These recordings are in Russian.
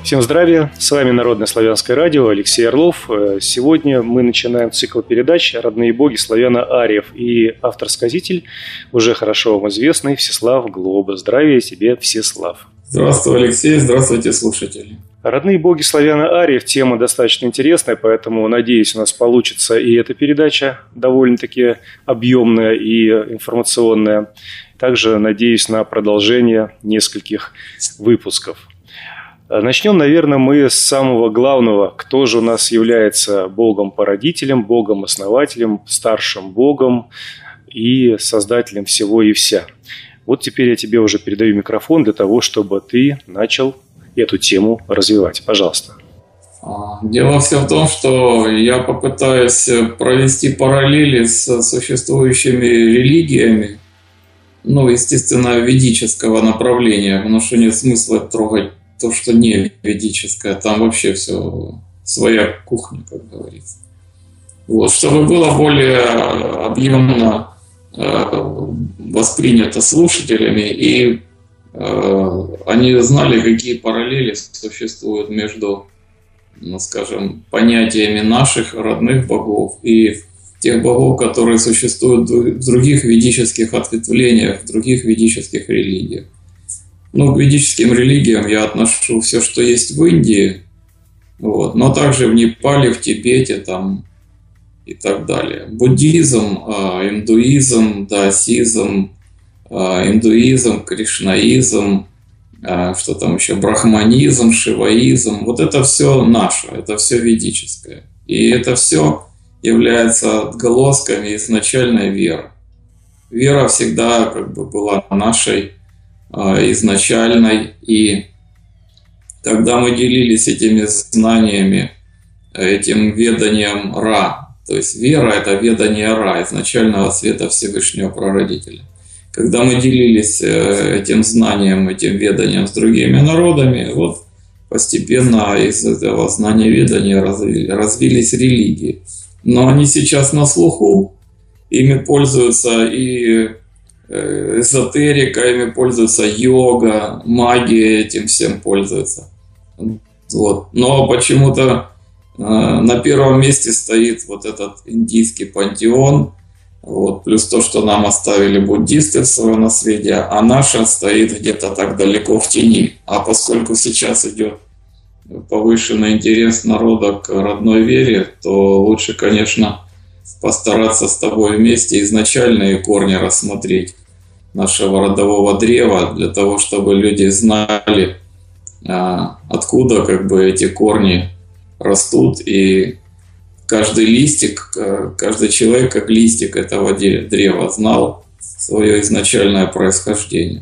Всем здравия! С вами Народное славянское радио, Алексей Орлов. Сегодня мы начинаем цикл передач «Родные боги славяно-ариев» и автор-сказитель, уже хорошо вам известный, Всеслав Глоба. Здравия тебе, Всеслав! Здравствуй, Алексей! Здравствуйте, слушатели! Родные боги славяно-ариев – тема достаточно интересная, поэтому, надеюсь, у нас получится и эта передача довольно-таки объемная и информационная. Также надеюсь на продолжение нескольких выпусков. Начнем, наверное, мы с самого главного. Кто же у нас является богом-породителем, богом-основателем, старшим богом и создателем всего и вся? Вот теперь я тебе уже передаю микрофон для того, чтобы ты начал эту тему развивать. Пожалуйста. Дело все в том, что я попытаюсь провести параллели с существующими религиями, естественно, ведического направления, потому что нет смысла трогать то, что не ведическое, там вообще все своя кухня, как говорится. Вот, чтобы было более объемно воспринято слушателями, и они знали, какие параллели существуют между, понятиями наших родных богов и тех богов, которые существуют в других ведических ответвлениях, в других ведических религиях. К ведическим религиям я отношу все, что есть в Индии, но также в Непале, в Тибете и так далее. Буддизм, индуизм, даосизм, индуизм, кришнаизм, что там еще, брахманизм, шиваизм. Вот это все наше, это все ведическое. И это все является отголосками изначальной веры. Вера всегда была нашей, изначальной, и когда мы делились этими знаниями, этим веданием Ра, то есть вера – это ведание Ра, изначального света Всевышнего Прародителя. Когда мы делились этим знанием, этим веданием с другими народами, постепенно из этого знания ведания развились религии. Но они сейчас на слуху, ими пользуются и эзотерика, ими пользуется йога, магия этим всем пользуется. Но почему-то на первом месте стоит этот индийский пантеон, плюс то, что нам оставили буддисты в свое наследие, а наша стоит где-то так далеко в тени. А поскольку сейчас идет повышенный интерес народа к родной вере, то лучше, конечно, постараться с тобой вместе изначальные корни рассмотреть нашего родового древа, для того, чтобы люди знали, откуда эти корни растут, и каждый листик, каждый человек, как листик этого древа, знал свое изначальное происхождение.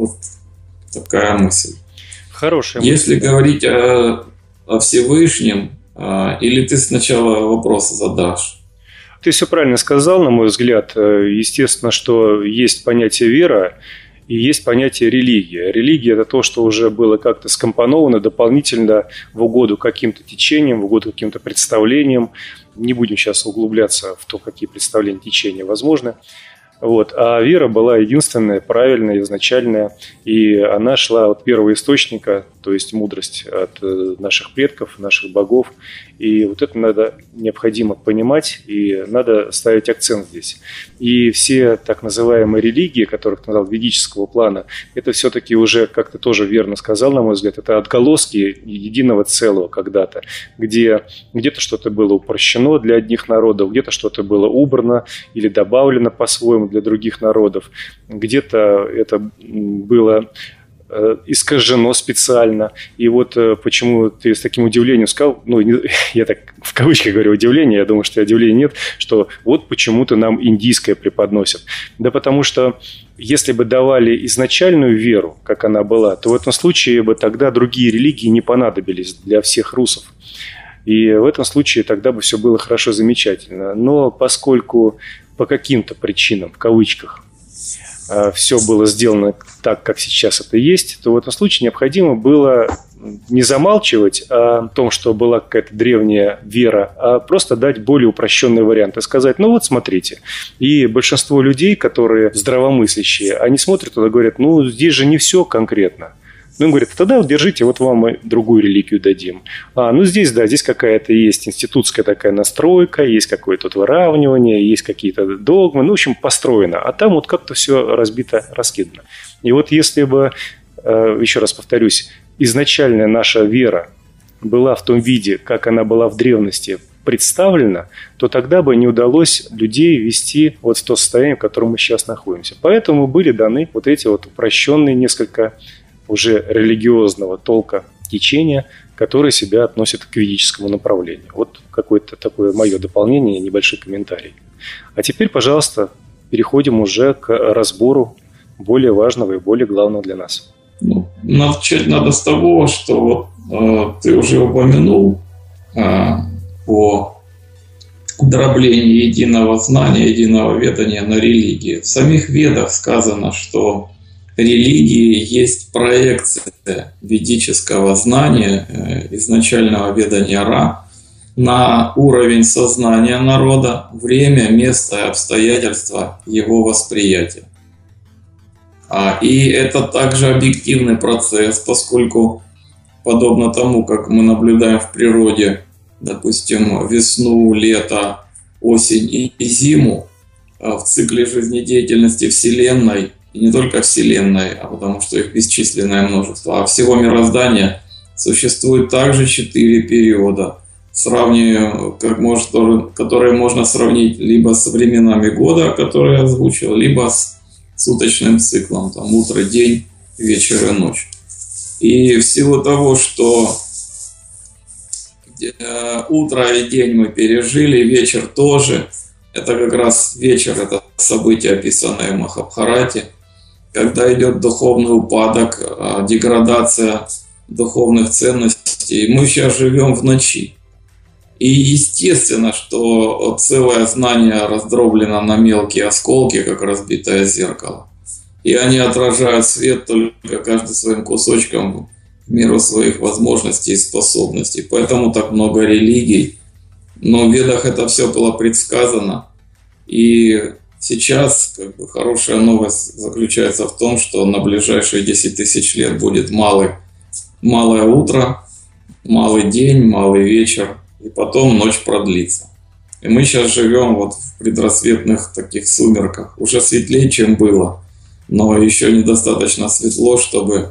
Такая мысль. Хорошая мысль. Если говорить о Всевышнем, или ты сначала вопрос задашь? Ты все правильно сказал, на мой взгляд. Естественно, что есть понятие вера и есть понятие религия. Религия – это то, что уже было как-то скомпоновано дополнительно в угоду каким-то течениям, в угоду каким-то представлениям. Не будем сейчас углубляться в то, какие представления, течения возможны. А вера была единственная, правильная, изначальная, и она шла от первого источника, то есть мудрость от наших предков, наших богов. И это необходимо понимать, и надо ставить акцент здесь. И все так называемые религии, которых ты назвал ведического плана, это все-таки уже, как ты тоже верно сказал, на мой взгляд, это отголоски единого целого когда-то, где-то что-то было упрощено для одних народов, где-то что-то было убрано или добавлено по-своему для других народов, где-то это было искажено специально. И почему ты с таким удивлением сказал, я так в кавычках говорю удивление, я думаю, что удивления нет, что почему-то нам индийское преподносят. Да потому что если бы давали изначальную веру, как она была, то в этом случае бы тогда другие религии не понадобились для всех русов. И в этом случае тогда бы все было хорошо, замечательно. Но поскольку по каким-то причинам, в кавычках, все было сделано так, как сейчас это есть, то в этом случае необходимо было не замалчивать о том, что была какая-то древняя вера, а просто дать более упрощенный вариант и сказать, смотрите. И большинство людей, которые здравомыслящие, они смотрят туда и говорят, здесь же не все конкретно. Ну, он говорит, тогда вот держите, вот вам мы другую религию дадим. Ну здесь, да, здесь какая-то есть институтская такая настройка, есть какое-то вот выравнивание, есть какие-то догмы, ну, в общем, построено. А там вот как-то все разбито, раскидано. И вот если бы, еще раз повторюсь, изначальная наша вера была в том виде, как она была в древности представлена, то тогда бы не удалось людей ввести вот в то состояние, в котором мы сейчас находимся. Поэтому были даны вот эти вот упрощенные несколько уже религиозного толка течения, которые себя относят к ведическому направлению. Вот какое-то такое мое дополнение, небольшой комментарий. А теперь, пожалуйста, переходим уже к разбору более важного и более главного для нас. Ну, начать надо с того, что ты уже упомянул о дроблении единого знания, единого ведания на религии. В самих ведах сказано, что религии есть проекция ведического знания, изначального ведания Ра, на уровень сознания народа, время, место и обстоятельства его восприятия. И это также объективный процесс, поскольку, подобно тому, как мы наблюдаем в природе, допустим, весну, лето, осень и зиму, в цикле жизнедеятельности Вселенной, и не только Вселенной, а потому что их бесчисленное множество, а всего мироздания существует также 4 периода, которые можно сравнить либо с временами года, которые я озвучил, либо с суточным циклом, там утро, день, вечер и ночь. И в силу того, что утро и день мы пережили, вечер тоже, это как раз вечер, это событие, описанное в Махабхарате, когда идет духовный упадок, деградация духовных ценностей. Мы сейчас живем в ночи. И естественно, что целое знание раздроблено на мелкие осколки, как разбитое зеркало. И они отражают свет только каждый своим кусочком в меру своих возможностей и способностей. Поэтому так много религий. Но в Ведах это все было предсказано. И сейчас хорошая новость заключается в том, что на ближайшие 10 тысяч лет будет малое утро, малый день, малый вечер, и потом ночь продлится. И мы сейчас живем вот в предрассветных таких сумерках. Уже светлее, чем было, но еще недостаточно светло, чтобы,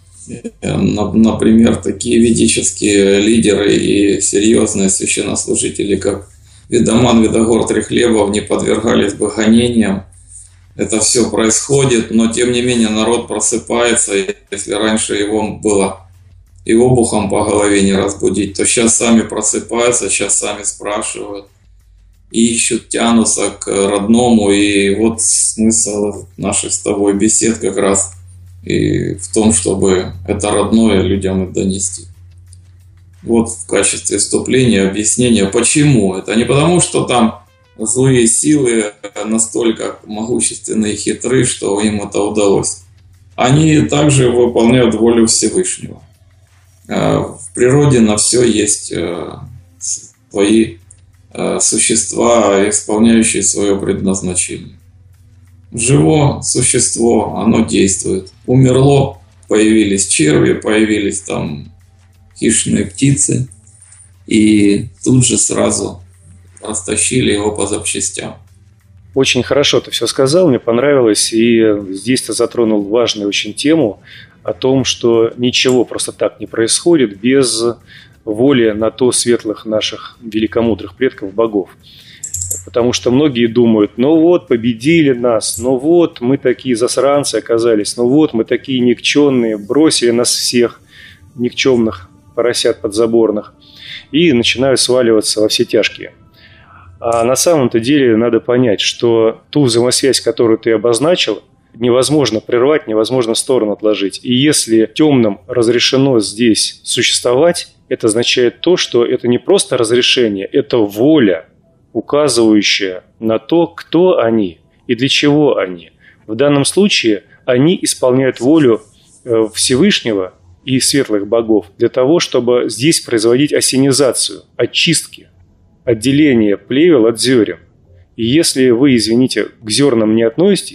например, такие ведические лидеры и серьезные священнослужители, как Ведаман, Ведагор, Трихлебов, не подвергались бы гонениям. Это все происходит, но тем не менее народ просыпается. Если раньше его обухом по голове не разбудить, то сейчас сами просыпаются, сейчас сами спрашивают, ищут, тянутся к родному. И вот смысл наших с тобой бесед как раз и в том, чтобы это родное людям и донести. Вот в качестве вступления, объяснения, почему. Это не потому, что там злые силы настолько могущественные и хитры, что им это удалось. Они также выполняют волю Всевышнего. В природе на все есть свои существа, исполняющие свое предназначение. Живо существо, оно действует. Умерло, появились черви, появились там хищные птицы, и тут же сразу растащили его по запчастям. Очень хорошо ты все сказал, мне понравилось, и здесь ты затронул важную очень тему о том, что ничего просто так не происходит без воли на то светлых наших великомудрых предков, богов. Потому что многие думают, ну вот, победили нас, ну вот, мы такие засранцы оказались, ну вот, мы такие никчемные, бросили нас всех, никчемных поросят подзаборных, и начинают сваливаться во все тяжкие. А на самом-то деле надо понять, что ту взаимосвязь, которую ты обозначил, невозможно прервать, невозможно в сторону отложить. И если темным разрешено здесь существовать, это означает то, что это не просто разрешение, это воля, указывающая на то, кто они и для чего они. В данном случае они исполняют волю Всевышнего и светлых богов для того, чтобы здесь производить осенизацию, очистки, отделение плевел от зерен. И если вы, извините, к зернам не относитесь,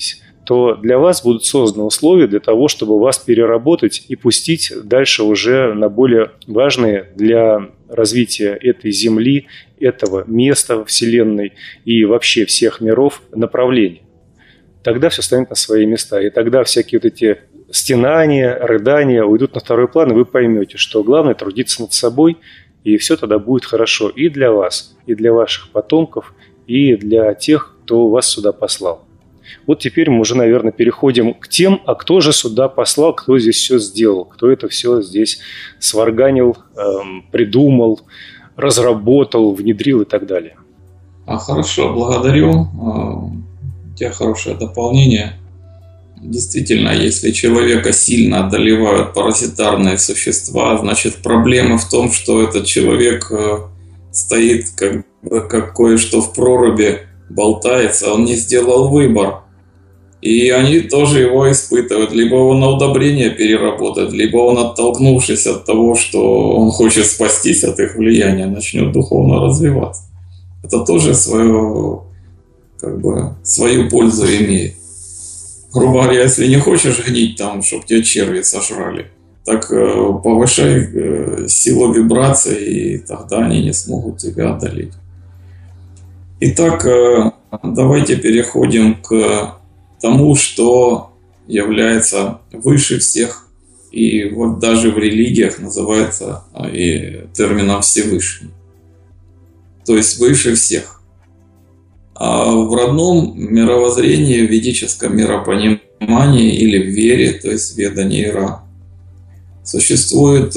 то для вас будут созданы условия для того, чтобы вас переработать и пустить дальше уже на более важные для развития этой Земли, этого места Вселенной и вообще всех миров направления. Тогда все станет на свои места. И тогда всякие вот эти стенания, рыдания уйдут на второй план, и вы поймете, что главное трудиться над собой, и все тогда будет хорошо и для вас, и для ваших потомков, и для тех, кто вас сюда послал. Вот теперь мы уже, наверное, переходим к тем, а кто же сюда послал, кто здесь все сделал, кто это все здесь сварганил, придумал, разработал, внедрил и так далее. Хорошо, благодарю. У тебя хорошее дополнение. Действительно, если человека сильно одолевают паразитарные существа, значит проблема в том, что этот человек стоит как кое-что в проруби, болтается, он не сделал выбор. И они тоже его испытывают. Либо он на удобрение переработает, либо он, оттолкнувшись от того, что он хочет спастись от их влияния, начнет духовно развиваться. Это тоже свою пользу имеет. Грубо говоря, если не хочешь гнить там, чтобы тебя черви сожрали, так повышай силу вибраций, и тогда они не смогут тебя одолеть. Итак, давайте переходим к тому, что является выше всех, и вот даже в религиях называется и термином Всевышний. То есть выше всех. А в родном мировоззрении, в ведическом миропонимании или в вере, то есть ведании Ра, существует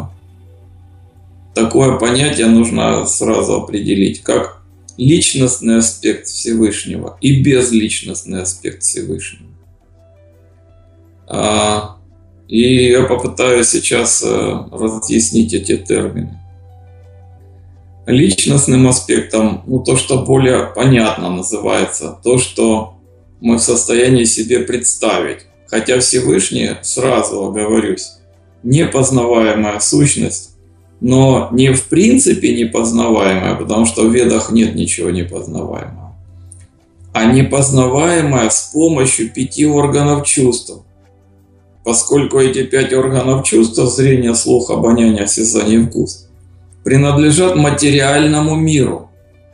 такое понятие, нужно сразу определить, как личностный аспект Всевышнего и безличностный аспект Всевышнего. И я попытаюсь сейчас разъяснить эти термины. Личностным аспектом, то, что более понятно называется, то, что мы в состоянии себе представить. Хотя Всевышний, сразу оговорюсь, непознаваемая сущность, но не в принципе непознаваемая, потому что в Ведах нет ничего непознаваемого, а непознаваемая с помощью 5 органов чувств. Поскольку эти 5 органов чувств, зрение, слух, обоняние, осязание и вкус, принадлежат материальному миру.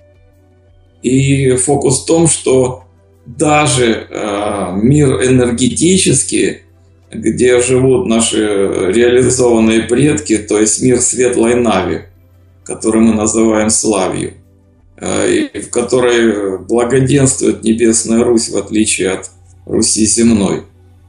И фокус в том, что даже мир энергетический, где живут наши реализованные предки, то есть мир светлой Нави, который мы называем Славью, и в которой благоденствует Небесная Русь, в отличие от Руси земной.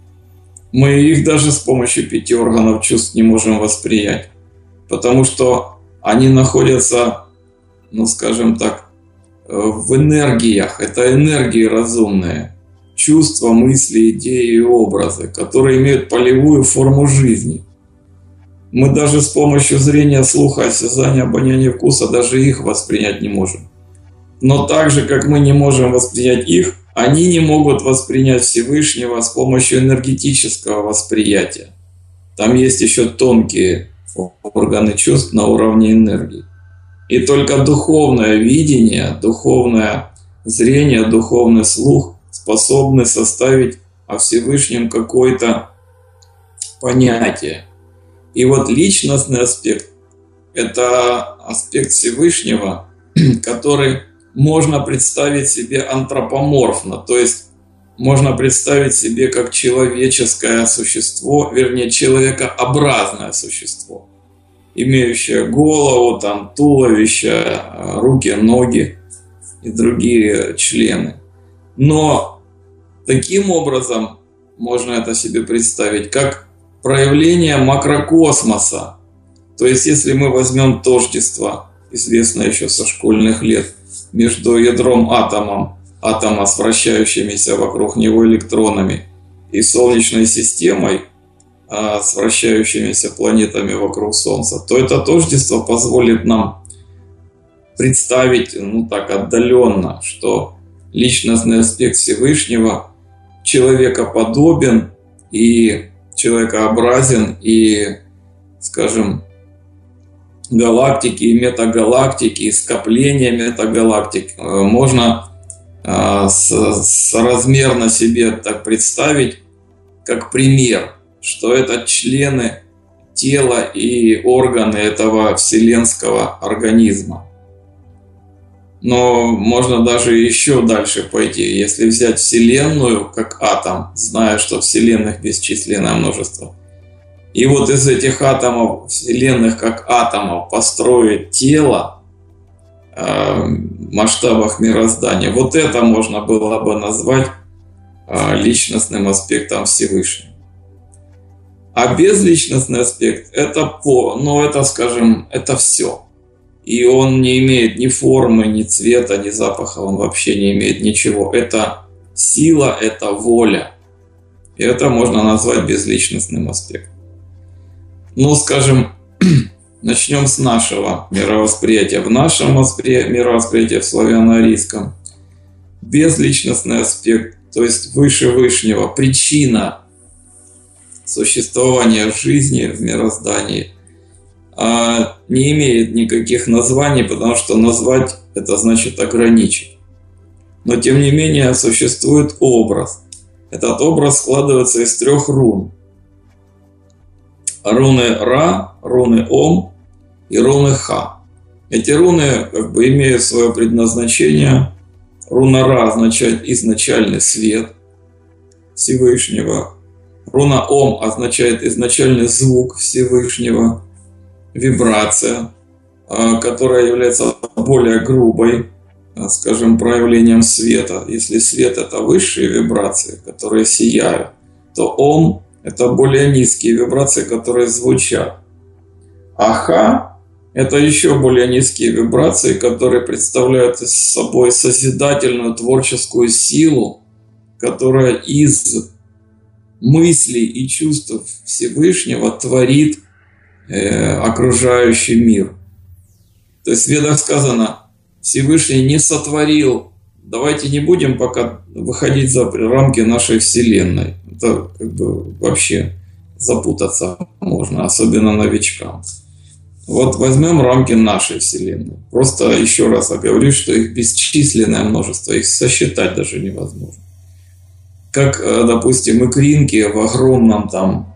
Мы их даже с помощью 5 органов чувств не можем восприять, потому что они находятся, скажем так, в энергиях. Это энергии разумные. Чувства, мысли, идеи и образы, которые имеют полевую форму жизни. Мы даже с помощью зрения, слуха, осязания, обоняния, вкуса даже их воспринять не можем. Но так же, как мы не можем воспринять их, они не могут воспринять Всевышнего с помощью энергетического восприятия. Там есть еще тонкие органы чувств на уровне энергии. И только духовное видение, духовное зрение, духовный слух способны составить о Всевышнем какое-то понятие. И вот личностный аспект – это аспект Всевышнего, который можно представить себе антропоморфно, то есть можно представить себе как человеческое существо, вернее, человекообразное существо, имеющее голову, туловище, руки, ноги и другие члены. Но таким образом можно это себе представить, как проявление макрокосмоса. То есть, если мы возьмем тождество, известное еще со школьных лет, между ядром атома с вращающимися вокруг него электронами, и Солнечной системой с вращающимися планетами вокруг Солнца, то это тождество позволит нам представить, так отдаленно, что личностный аспект Всевышнего человекоподобен и человекообразен, и, скажем, галактики и метагалактики, и скопления метагалактик можно соразмерно себе так представить, как пример, что это члены тела и органы этого вселенского организма. Но можно даже еще дальше пойти. Если взять Вселенную как атом, зная, что вселенных бесчисленное множество, и вот из этих атомов, вселенных как атомов, построить тело в масштабах мироздания, вот это можно было бы назвать личностным аспектом Всевышнего. А безличностный аспект это скажем, это все. И он не имеет ни формы, ни цвета, ни запаха, он вообще не имеет ничего. Это сила, это воля. И это можно назвать безличностным аспектом. Ну, скажем, начнем с нашего мировосприятия. В нашем мировосприятии, в славяно-арийском, безличностный аспект, то есть выше Вышнего, причина существования жизни в мироздании, не имеет никаких названий, потому что назвать – это значит ограничить. Но тем не менее существует образ. Этот образ складывается из 3 рун. Руны Ра, руны Ом и руны Ха. Эти руны имеют свое предназначение. Руна Ра означает изначальный свет Всевышнего. Руна Ом означает изначальный звук Всевышнего, вибрация, которая является более грубой, скажем, проявлением света. Если свет – это высшие вибрации, которые сияют, то Ом – это более низкие вибрации, которые звучат. А Ха – это еще более низкие вибрации, которые представляют собой созидательную творческую силу, которая из мыслей и чувств Всевышнего творит окружающий мир. То есть в Ведах сказано, Всевышний не сотворил. Давайте не будем пока выходить за рамки нашей Вселенной. Это вообще запутаться можно, особенно новичкам. Вот возьмем рамки нашей Вселенной. Просто еще раз оговорюсь, что их бесчисленное множество, их сосчитать даже невозможно. Как, допустим, икринки в огромном там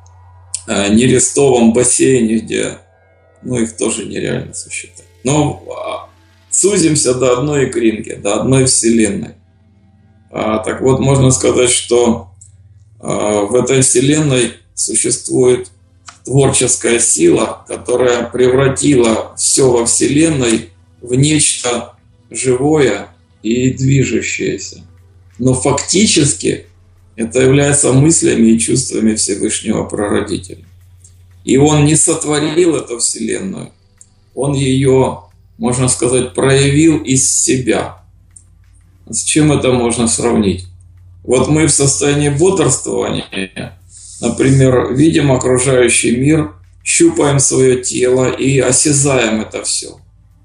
нерестовом бассейне, где их тоже нереально сосчитать. Но сузимся до одной икринки, до одной Вселенной. Так вот, можно сказать, что в этой Вселенной существует творческая сила, которая превратила все во Вселенной в нечто живое и движущееся. Но фактически это является мыслями и чувствами Всевышнего Прародителя. И он не сотворил эту Вселенную, он ее, можно сказать, проявил из себя. С чем это можно сравнить? Вот мы в состоянии бодрствования, например, видим окружающий мир, щупаем свое тело и осязаем это все.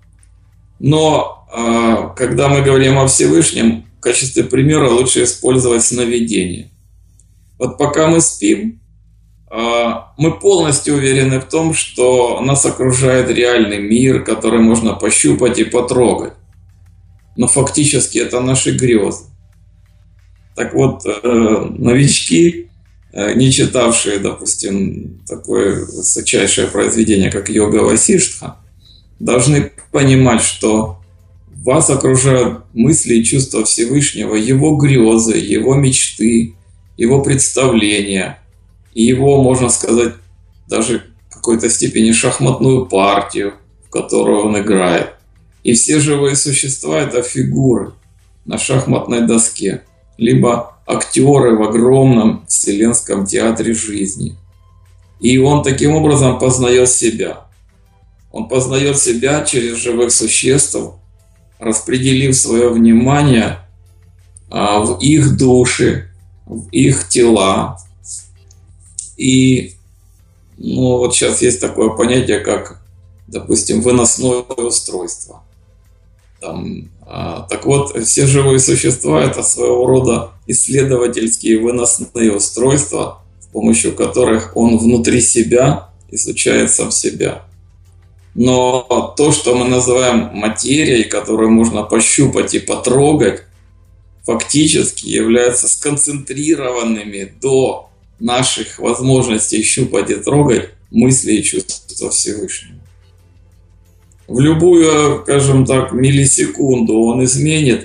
Но когда мы говорим о Всевышнем, в качестве примера лучше использовать сновидение. Вот пока мы спим, мы полностью уверены в том, что нас окружает реальный мир, который можно пощупать и потрогать. Но фактически это наши грезы. Так вот, новички, не читавшие, допустим, такое высочайшее произведение, как Йога Васиштха, должны понимать, что вас окружают мысли и чувства Всевышнего, его грезы, его мечты, его представления, и его, можно сказать, даже в какой-то степени шахматную партию, в которую он играет. И все живые существа – это фигуры на шахматной доске, либо актеры в огромном вселенском театре жизни. И он таким образом познает себя. Он познает себя через живых существ, распределив свое внимание в их души, в их тела. И вот сейчас есть такое понятие, как, допустим, выносное устройство. Так вот, все живые существа – это своего рода исследовательские выносные устройства, с помощью которых он внутри себя изучает сам себя. Но то, что мы называем материей, которую можно пощупать и потрогать, фактически являются сконцентрированными до наших возможностей щупать и трогать мысли и чувства Всевышнего. В любую, скажем так, миллисекунду он изменит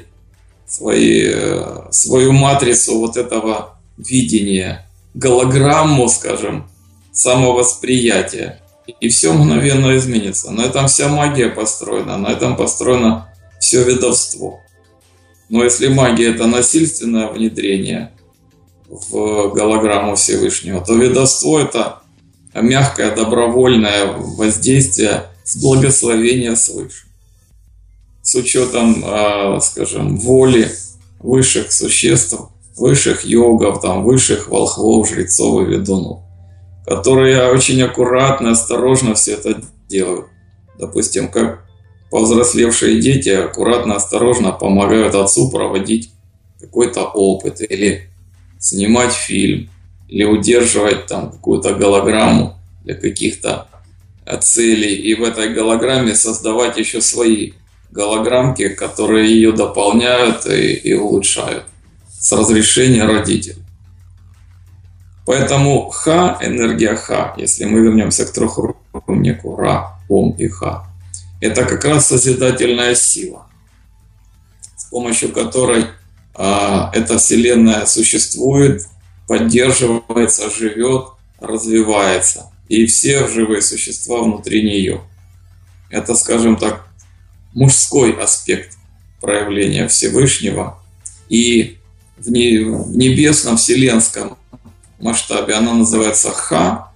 свою матрицу вот этого видения, голограмму, скажем, самовосприятия. И все мгновенно изменится. На этом вся магия построена, на этом построено все ведовство. Но если магия – это насильственное внедрение в голограмму Всевышнего, то ведовство – это мягкое, добровольное воздействие с благословения свыше. С учетом, скажем, воли высших существ, высших йогов, там, высших волхвов, жрецов и ведунов, которые очень аккуратно, осторожно все это делают. Допустим, как повзрослевшие дети аккуратно, осторожно помогают отцу проводить какой-то опыт, или снимать фильм, или удерживать там какую-то голограмму для каких-то целей, и в этой голограмме создавать еще свои голограммки, которые ее дополняют и улучшают с разрешения родителей. Поэтому Ха, энергия Ха, если мы вернемся к трехруннику Ра, Ом и Ха, это как раз созидательная сила, с помощью которой эта Вселенная существует, поддерживается, живет, развивается. И все живые существа внутри нее. Это, скажем так, мужской аспект проявления Всевышнего. И в небесном, вселенском масштабе она называется Ха,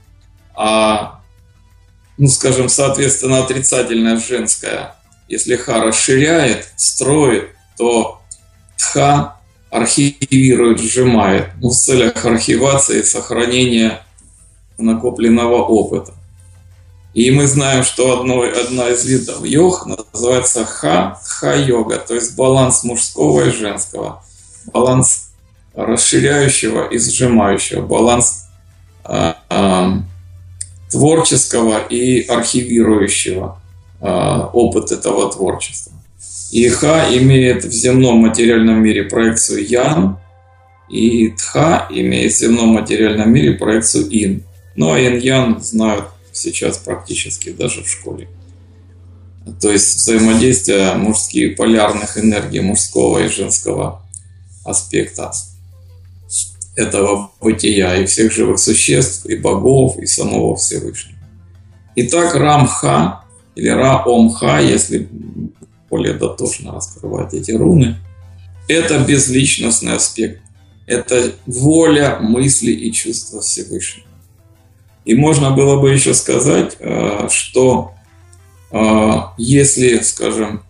скажем, соответственно, отрицательная женская. Если Ха расширяет, строит, то Тха архивирует, сжимает, в целях архивации и сохранения накопленного опыта. И мы знаем, что одна из видов йог называется Ха-йога, то есть баланс мужского и женского, баланс расширяющего и сжимающего, баланс творческого и архивирующего опыт этого творчества. И Ха имеет в земном материальном мире проекцию Ян, и Тха имеет в земном материальном мире проекцию Ин. Ну а Инь-Ян знают сейчас практически даже в школе. То есть взаимодействие мужских полярных энергий мужского и женского аспекта этого бытия и всех живых существ, и богов, и самого Всевышнего. Итак, Рам-Ха или Ра-Ом-Ха, если более дотошно раскрывать эти руны, это безличностный аспект. Это воля, мысли и чувства Всевышнего. И можно было бы еще сказать, что если, скажем,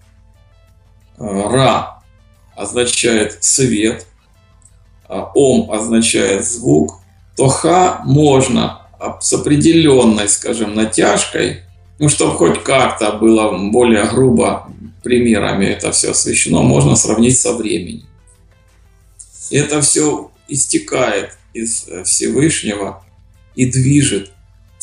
Ра означает свет, Ом означает звук, то Ха можно с определенной, скажем, натяжкой, чтобы хоть как-то было более грубо примерами это все освещено, можно сравнить со временем. И это все истекает из Всевышнего и движет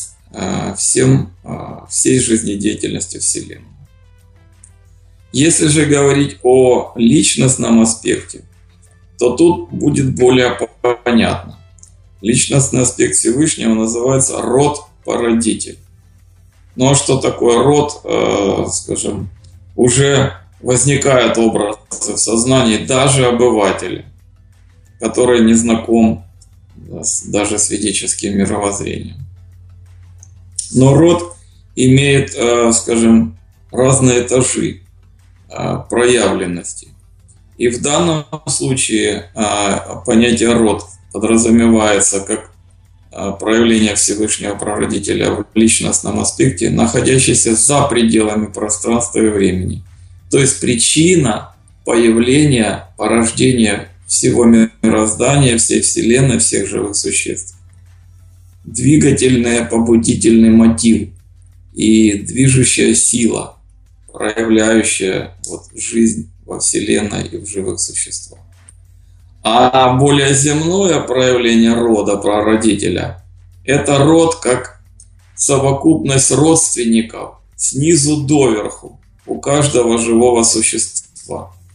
всей жизнедеятельностью Вселенной. Если же говорить о личностном аспекте, то тут будет более понятно. Личностный аспект Всевышнего называется род-породитель. Ну а что такое род, скажем, уже возникает образ в сознании даже обывателя, который не знаком даже с ведическим мировоззрением. Но род имеет, скажем, разные этажи проявленности. И в данном случае понятие род подразумевается как проявление Всевышнего Прародителя в личностном аспекте, находящийся за пределами пространства и времени. То есть причина появления, порождения всего мироздания, всей Вселенной, всех живых существ. Двигательный, побудительный мотив и движущая сила, проявляющая жизнь во Вселенной и в живых существах. А более земное проявление рода прародителя – это род как совокупность родственников снизу доверху у каждого живого существа.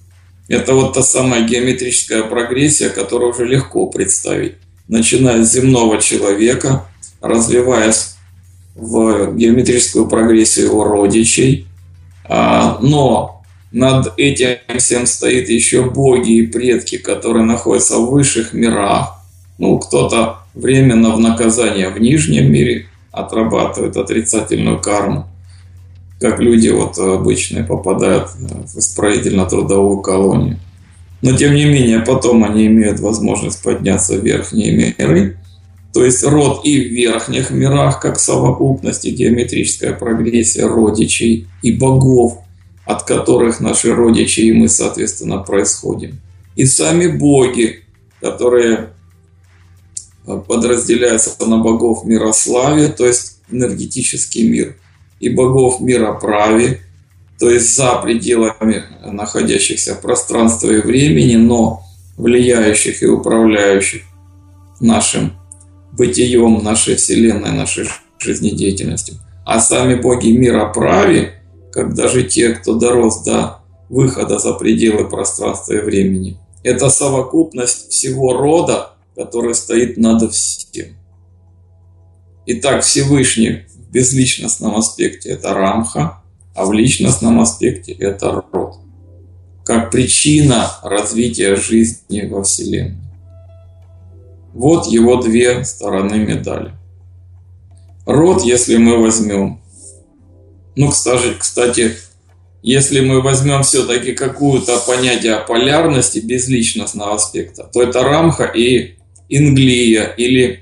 Это вот та самая геометрическая прогрессия, которую уже легко представить. Начиная с земного человека, развиваясь в геометрическую прогрессию его родичей. Но над этим всем стоит еще боги и предки, которые находятся в высших мирах. Ну, кто-то временно в наказание в нижнем мире отрабатывает отрицательную карму, как люди вот обычные попадают в исправительно-трудовую колонию. Но тем не менее, потом они имеют возможность подняться в верхние миры. То есть род и в верхних мирах, как совокупность и геометрическая прогрессия родичей и богов, от которых наши родичи и мы, соответственно, происходим. И сами боги, которые подразделяются на богов мирославия, то есть энергетический мир, и богов мироправия, то есть за пределами находящихся пространства и времени, но влияющих и управляющих нашим бытием, нашей Вселенной, нашей жизнедеятельностью. А сами боги мироправия, как даже те, кто дорос до выхода за пределы пространства и времени, это совокупность всего рода, который стоит над всем. Итак, Всевышний в безличностном аспекте – это Рамха, а в личностном аспекте – это род, как причина развития жизни во Вселенной. Вот его две стороны медали. Род, если мы возьмем, кстати, если мы возьмем все-таки какое-то понятие полярности безличностного аспекта, то это Рамха и Инглия или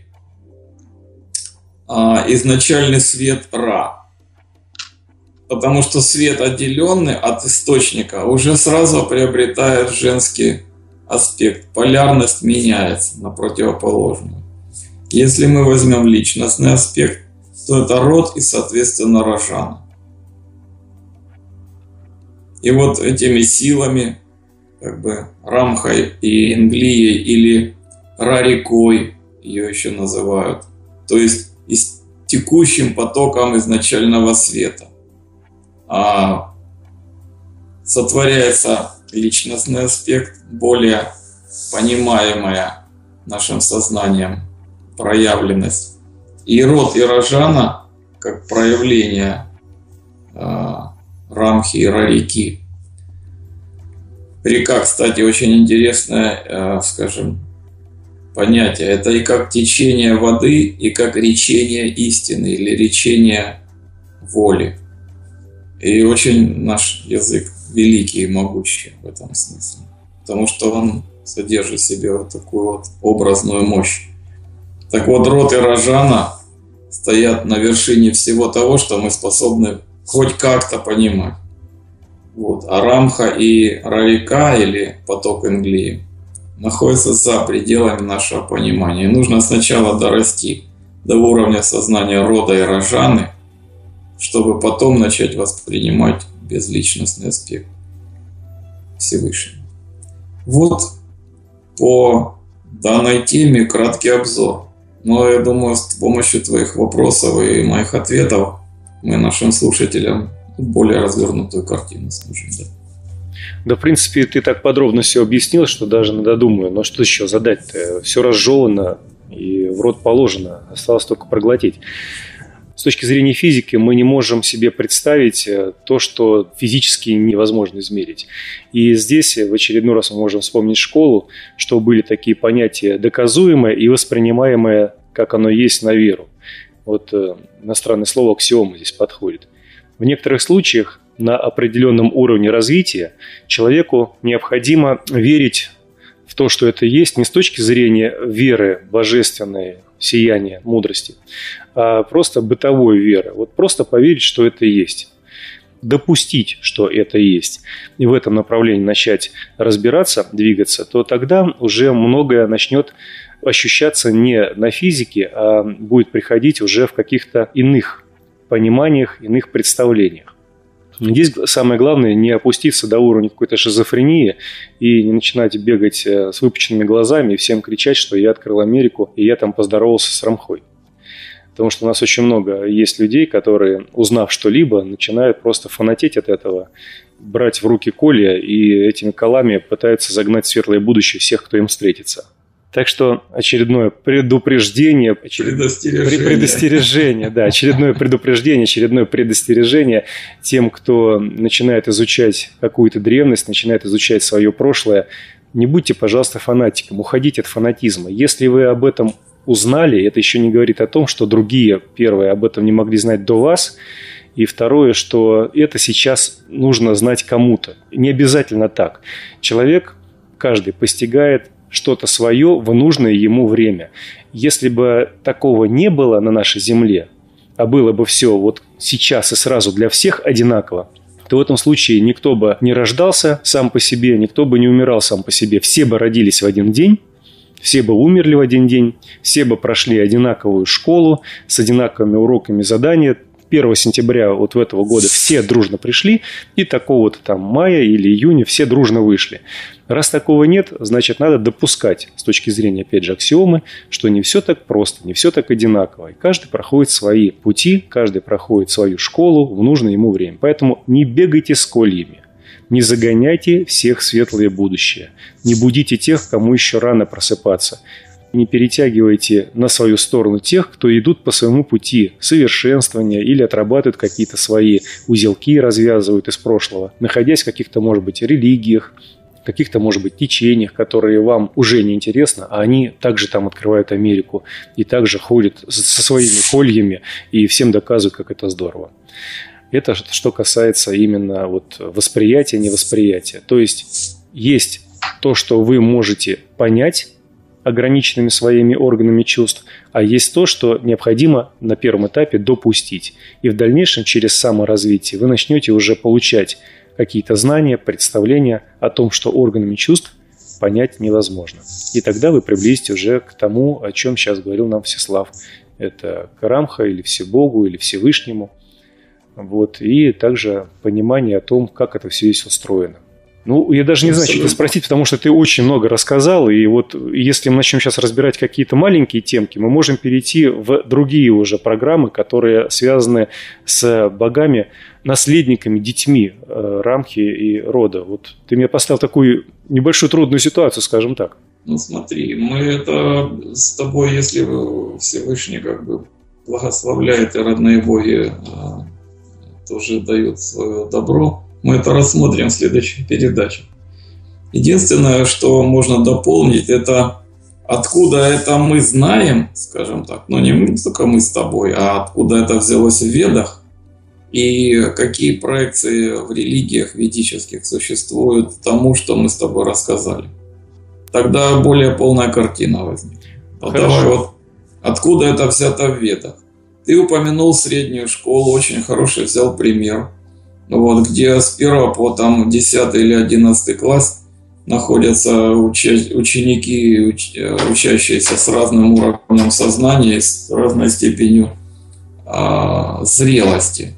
изначальный свет Ра. Потому что свет, отделенный от источника, уже сразу приобретает женский аспект. Полярность меняется на противоположную. Если мы возьмем личностный аспект, то это род и, соответственно, Рожана. И вот этими силами, Рамхой и Инглией или Рарикой, ее еще называют, то есть текущим потоком изначального света, сотворяется личностный аспект, более понимаемая нашим сознанием проявленность. И род и Рожана, как проявление Рамхи и Рарики. Река, кстати, очень интересное, понятие. Это и как течение воды, и как речение истины или речение воли. И очень наш язык великий и могучий в этом смысле. Потому что он содержит в себе вот такую вот образную мощь. Так вот, род и Рожана стоят на вершине всего того, что мы способны хоть как-то понимать. Вот. А Рамха и Рарика, или поток Инглии, находятся за пределами нашего понимания. И нужно сначала дорасти до уровня сознания рода и Рожаны, чтобы потом начать воспринимать безличностный аспект Всевышнего. Вот по данной теме краткий обзор. Но я думаю, с помощью твоих вопросов и моих ответов мы нашим слушателям более развернутую картину сможем дать. Да, в принципе, ты так подробно все объяснил, что даже надо но что еще задать-то? Все разжевано и в рот положено, осталось только проглотить. С точки зрения физики мы не можем себе представить то, что физически невозможно измерить. И здесь в очередной раз мы можем вспомнить школу, что были такие понятия доказуемое и воспринимаемое, как оно есть, на веру. Вот иностранное слово аксиома здесь подходит. В некоторых случаях на определенном уровне развития человеку необходимо верить в то, что это есть, не с точки зрения веры, божественной, сияния, мудрости, а просто бытовой веры. Вот просто поверить, что это есть. Допустить, что это есть. И в этом направлении начать разбираться, двигаться, то тогда уже многое начнет ощущаться не на физике, а будет приходить уже в каких-то иных пониманиях, иных представлениях. Здесь самое главное не опуститься до уровня какой-то шизофрении и не начинать бегать с выпученными глазами и всем кричать, что я открыл Америку и я там поздоровался с Рамхой. Потому что у нас очень много есть людей, которые, узнав что-либо, начинают просто фанатеть от этого, брать в руки колья и этими колами пытаются загнать в светлое будущее всех, кто им встретится. Так что очередное предупреждение, предостережение, да, очередное предупреждение, очередное предостережение тем, кто начинает изучать какую-то древность, начинает изучать свое прошлое. Не будьте, пожалуйста, фанатиком, уходите от фанатизма. Если вы об этом узнали, это еще не говорит о том, что другие, первое, об этом не могли знать до вас, и второе, что это сейчас нужно знать кому-то. Не обязательно так. Человек, каждый, постигает что-то свое в нужное ему время. Если бы такого не было на нашей земле, а было бы все вот сейчас и сразу для всех одинаково, то в этом случае никто бы не рождался сам по себе, никто бы не умирал сам по себе. Все бы родились в один день, все бы умерли в один день, все бы прошли одинаковую школу с одинаковыми уроками задания. 1 сентября вот в этого года все дружно пришли, и такого-то там мая или июня все дружно вышли. Раз такого нет, значит, надо допускать, с точки зрения, опять же, аксиомы, что не все так просто, не все так одинаково. И каждый проходит свои пути, каждый проходит свою школу в нужное ему время. Поэтому не бегайте с кольями, не загоняйте всех в светлое будущее, не будите тех, кому еще рано просыпаться. Не перетягивайте на свою сторону тех, кто идут по своему пути совершенствования или отрабатывают какие-то свои узелки, развязывают из прошлого, находясь в каких-то, может быть, религиях, каких-то, может быть, течениях, которые вам уже не интересны, а они также там открывают Америку и также ходят со своими кольями и всем доказывают, как это здорово. Это что касается именно вот восприятия, невосприятия. То есть то, что вы можете понять ограниченными своими органами чувств, а есть то, что необходимо на первом этапе допустить. И в дальнейшем через саморазвитие вы начнете уже получать какие-то знания, представления о том, что органами чувств понять невозможно. И тогда вы приблизитесь уже к тому, о чем сейчас говорил нам Всеслав. Это к Рамха или Всебогу, или Всевышнему. Вот. И также понимание о том, как это все здесь устроено. Ну, я даже не знаю, что это спросить, потому что ты очень много рассказал, и вот если мы начнем сейчас разбирать какие-то маленькие темки, мы можем перейти в другие уже программы, которые связаны с богами, наследниками, детьми Рамхи и рода. Вот ты мне поставил такую небольшую трудную ситуацию, скажем так. Ну, смотри, мы это с тобой, если Всевышний как бы благословляет, и родные боги тоже дают свое добро, мы это рассмотрим в следующей передаче. Единственное, что можно дополнить, это откуда это мы знаем, скажем так, но не только мы с тобой, а откуда это взялось в Ведах, и какие проекции в религиях ведических существуют тому, что мы с тобой рассказали. Тогда более полная картина возникнет. Давай вот откуда это взято в Ведах. Ты упомянул среднюю школу, очень хороший взял пример. Вот, где с 1 по там, 10 или 11 класс находятся ученики, учащиеся с разным уровнем сознания, с разной степенью зрелости.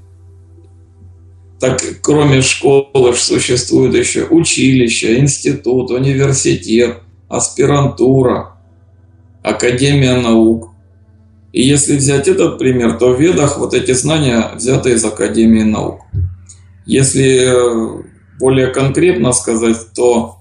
Так, кроме школы существует еще училище, институт, университет, аспирантура, академия наук. И если взять этот пример, то в Ведах вот эти знания взяты из Академии наук. Если более конкретно сказать, то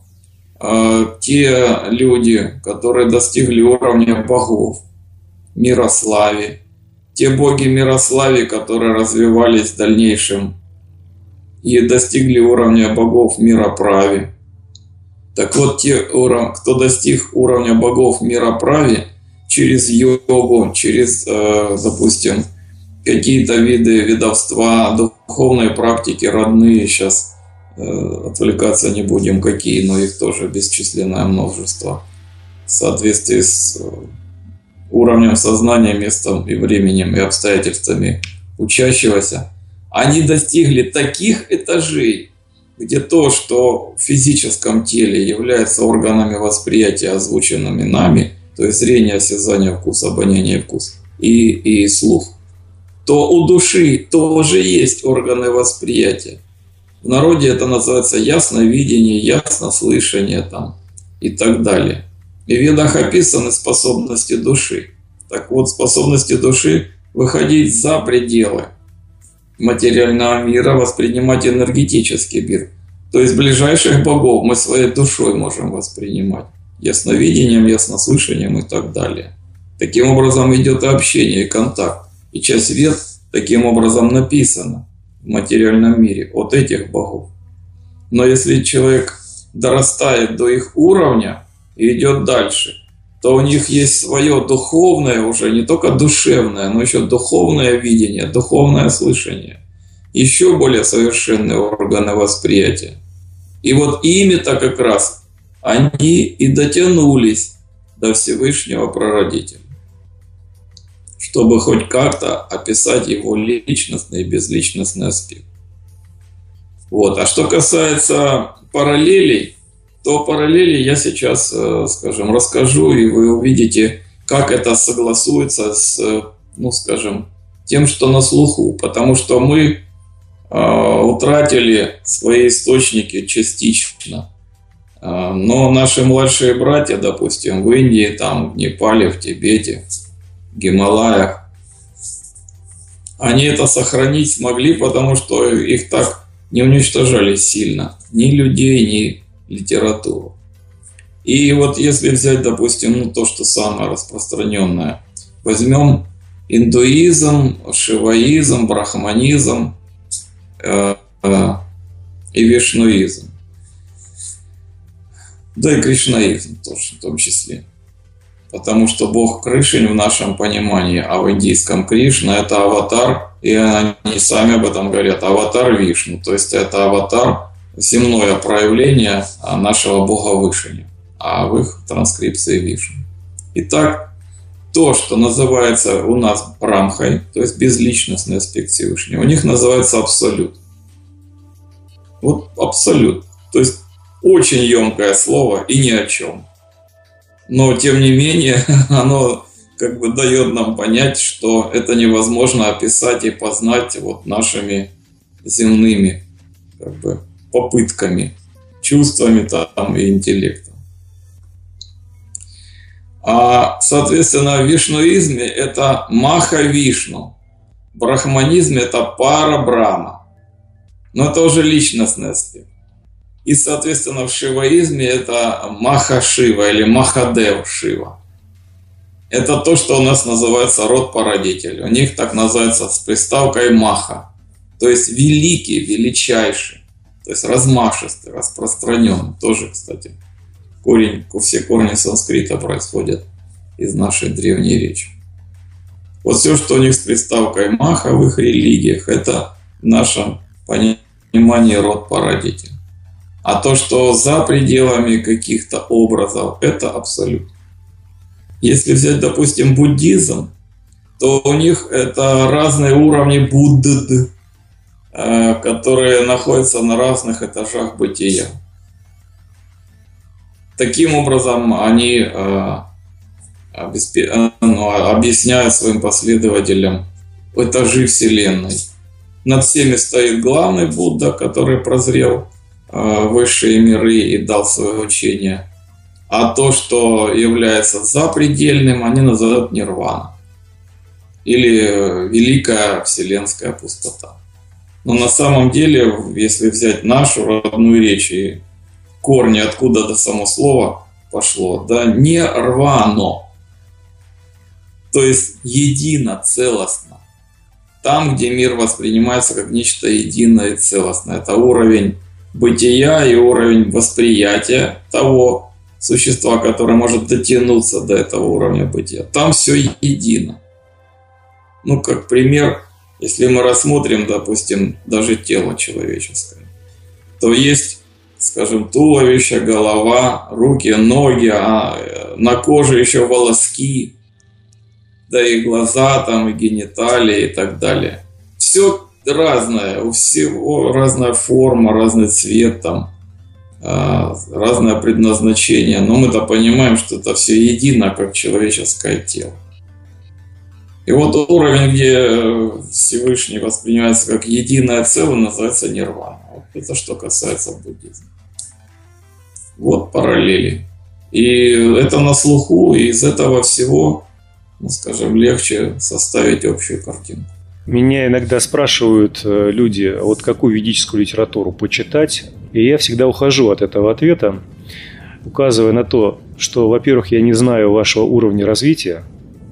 те люди, которые достигли уровня богов, мирославия, те боги мирославия, которые развивались в дальнейшем и достигли уровня богов мироправия. Так вот, те, кто достиг уровня богов мироправия через йогу, через, допустим, какие-то виды ведовства, духовные практики, родные, сейчас отвлекаться не будем, какие, но их тоже бесчисленное множество в соответствии с уровнем сознания, местом и временем и обстоятельствами учащегося. Они достигли таких этажей, где то, что в физическом теле является органами восприятия, озвученными нами, то есть зрение, осязание, вкус, обоняние, вкус и слух, то у души тоже есть органы восприятия. В народе это называется ясновидение, яснослышание там, и так далее. И в Ведах описаны способности души. Так вот, способности души выходить за пределы материального мира, воспринимать энергетический мир. То есть ближайших богов мы своей душой можем воспринимать. Ясновидением, яснослышанием и так далее. Таким образом идет и общение, и контакт. И часть вет таким образом написана в материальном мире от этих богов. Но если человек дорастает до их уровня и идет дальше, то у них есть свое духовное, уже не только душевное, но еще духовное видение, духовное слышание. Еще более совершенные органы восприятия. И вот ими-то как раз они и дотянулись до Всевышнего Прародителя, чтобы хоть как-то описать его личностный и безличностный аспект. Вот. А что касается параллелей, то параллели я сейчас, скажем, расскажу, и вы увидите, как это согласуется с, ну, скажем, тем, что на слуху. Потому что мы утратили свои источники частично. Но наши младшие братья, допустим, в Индии, там, в Непале, в Тибете, в Гималаях, они это сохранить смогли, потому что их так не уничтожали сильно. Ни людей, ни литературу. И вот если взять, допустим, ну, то, что самое распространенное, возьмем индуизм, шиваизм, брахманизм и вишнуизм. Да и кришнаизм тоже в том числе. Потому что бог Кришна в нашем понимании, а в индийском Кришна это аватар, и они сами об этом говорят, аватар Вишну. То есть это аватар, земное проявление нашего бога Вышини, а в их транскрипции Вишну. Итак, то, что называется у нас Брамхой, то есть безличностный аспект Всевышнего, у них называется абсолют. Вот абсолют. То есть очень емкое слово и ни о чем. Но, тем не менее, оно как бы дает нам понять, что это невозможно описать и познать вот нашими земными как бы попытками, чувствами там и интеллектом. А, соответственно, в вишнуизме это Маха-Вишну, в брахманизме это Пара-Брахма. Но это уже личностный аспект. И, соответственно, в шиваизме это Маха-Шива или Махадев-Шива. Это то, что у нас называется род-породитель. У них так называется с приставкой Маха. То есть великий, величайший. То есть размашистый, распространенный. Тоже, кстати, все корни санскрита происходят из нашей древней речи. Вот все, что у них с приставкой Маха в их религиях, это в нашем понимании род-породитель. А то, что за пределами каких-то образов, это абсолют. Если взять, допустим, буддизм, то у них это разные уровни Будды, которые находятся на разных этажах бытия. Таким образом, они объясняют своим последователям этажи Вселенной. Над всеми стоит главный Будда, который прозрел высшие миры и дал свое учение. А то, что является запредельным, они называют нирвана. Или великая вселенская пустота. Но на самом деле, если взять нашу родную речь и корни, откуда это само слово пошло, да, не рвано. То есть едино, целостно. Там, где мир воспринимается как нечто единое и целостное. Это уровень бытия и уровень восприятия того существа, которое может дотянуться до этого уровня бытия. Там все едино. Ну, как пример, если мы рассмотрим, допустим, даже тело человеческое, то есть, скажем, туловище, голова, руки, ноги, а на коже еще волоски, да и глаза, там, и гениталии и так далее. Все разное, у всего разная форма, разный цвет, там, разное предназначение. Но мы-то понимаем, что это все едино, как человеческое тело. И вот уровень, где Всевышний воспринимается как единое целое, называется нирвана. Вот это что касается буддизма. Вот параллели. И это на слуху, и из этого всего скажем, легче составить общую картину. Меня иногда спрашивают люди, вот какую ведическую литературу почитать, и я всегда ухожу от этого ответа, указывая на то, что, во-первых, я не знаю вашего уровня развития,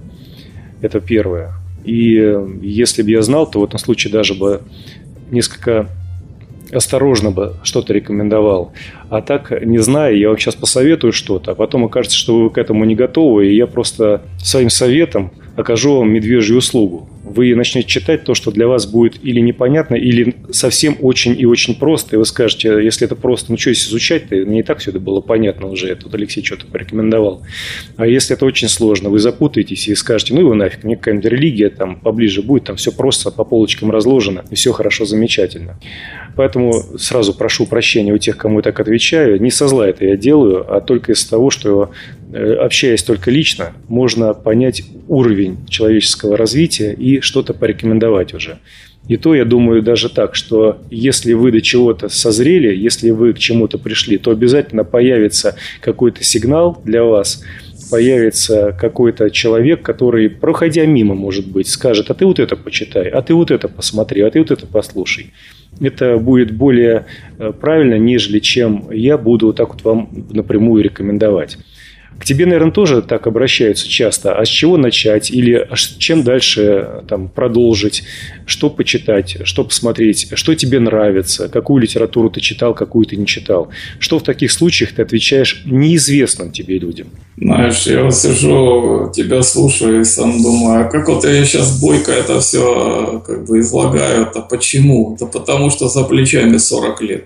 это первое, и если бы я знал, то в этом случае даже бы несколько осторожно бы что-то рекомендовал. А так, не зная, я вам сейчас посоветую что-то, а потом окажется, что вы к этому не готовы, и я просто своим советом окажу вам медвежью услугу. Вы начнете читать то, что для вас будет или непонятно, или совсем очень и очень просто, и вы скажете, если это просто, ну что здесь изучать-то, мне и так все это было понятно уже, тут Алексей что-то порекомендовал. А если это очень сложно, вы запутаетесь и скажете, ну его нафиг, мне какая-нибудь религия там поближе будет, там все просто по полочкам разложено, и все хорошо, замечательно. Поэтому сразу прошу прощения у тех, кому я так отвечаю. Не со зла это я делаю, а только из того, что, общаясь только лично, можно понять уровень человеческого развития и что-то порекомендовать уже. И то, я думаю, даже так, что если вы до чего-то созрели, если вы к чему-то пришли, то обязательно появится какой-то сигнал для вас, появится какой-то человек, который, проходя мимо, может быть, скажет, а ты вот это почитай, а ты вот это посмотри, а ты вот это послушай. Это будет более правильно, нежели чем я буду вот так вот вам напрямую рекомендовать. К тебе, наверное, тоже так обращаются часто. А с чего начать? Или чем дальше там, продолжить? Что почитать? Что посмотреть? Что тебе нравится? Какую литературу ты читал, какую ты не читал? Что в таких случаях ты отвечаешь неизвестным тебе людям? Знаешь, я вот сижу, тебя слушаю и сам думаю, а как вот я сейчас бойко это все как бы излагаю, это почему? Это потому, что за плечами 40 лет.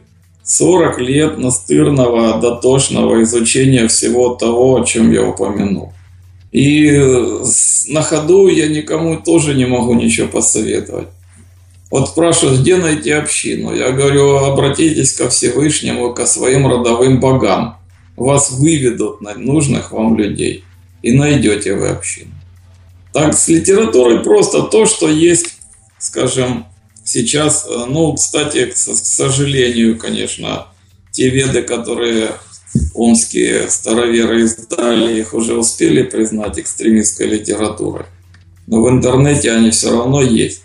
40 лет настырного, дотошного изучения всего того, о чем я упомянул. И на ходу я никому тоже не могу ничего посоветовать. Вот спрашивают, где найти общину? Я говорю, обратитесь ко Всевышнему, ко своим родовым богам. Вас выведут на нужных вам людей. И найдете вы общину. Так, с литературой просто то, что есть, скажем, сейчас, ну, кстати, к сожалению, конечно, те веды, которые омские староверы издали, их уже успели признать экстремистской литературой. Но в интернете они все равно есть.